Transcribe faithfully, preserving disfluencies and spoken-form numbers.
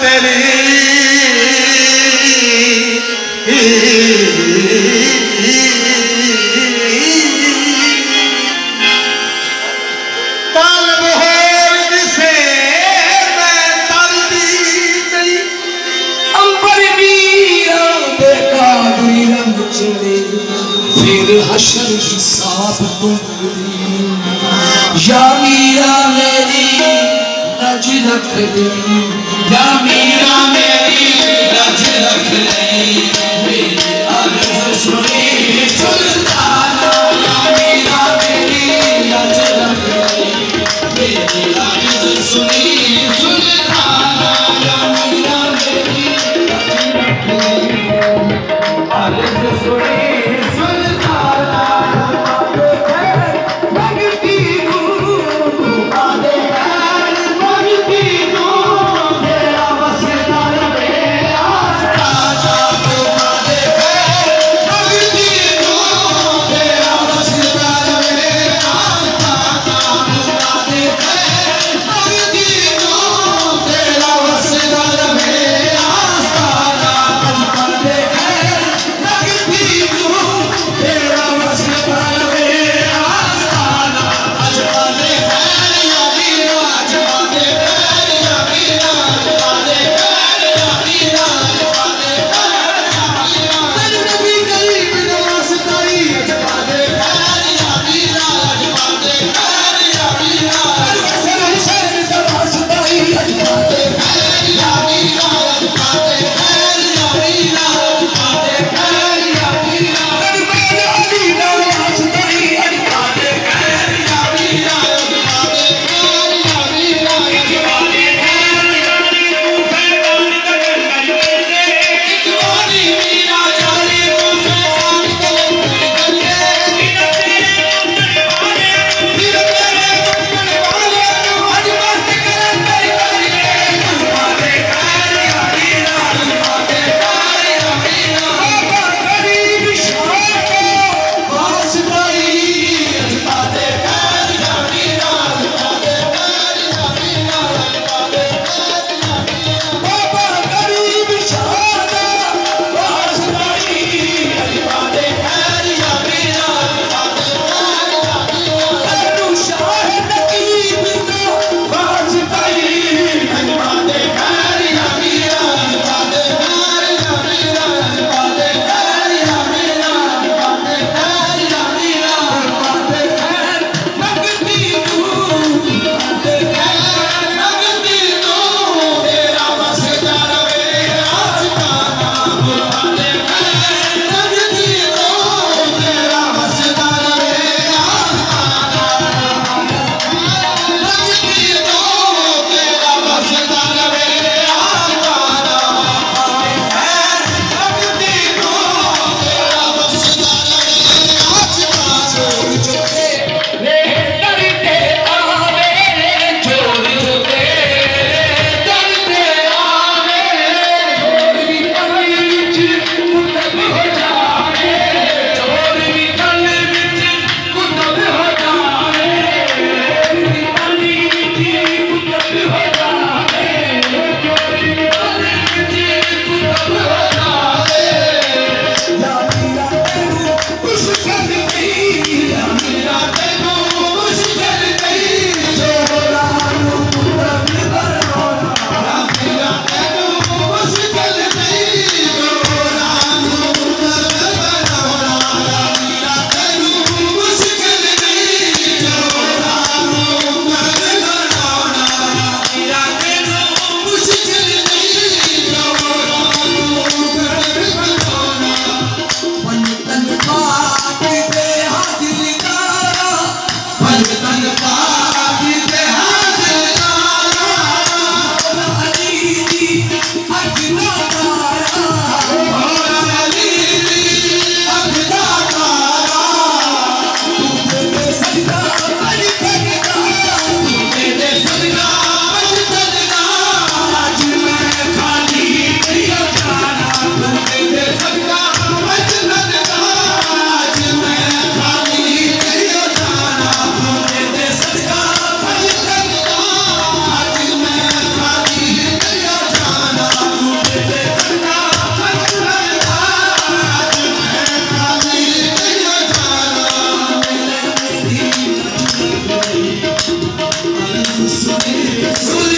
तेरी तालब होर जिसे मैं तरदी नहीं अंबर मीरा दे कादरी रंग चढ़े फिर हशर हिसाब तुमरी या मीरा मेरी नज रख दे या मीरा मेरी नज रख दे मेरी अर्ज़ सुनी सुल्ताना या मीरा मेरी नज रख दे मेरी अर्ज़ सुनी सुल्ताना या मीरा मेरी नज रख दे अर्ज़ सुनी सुल्ताना मगती हूँ आदे मगती हूँ तेरा बस सुर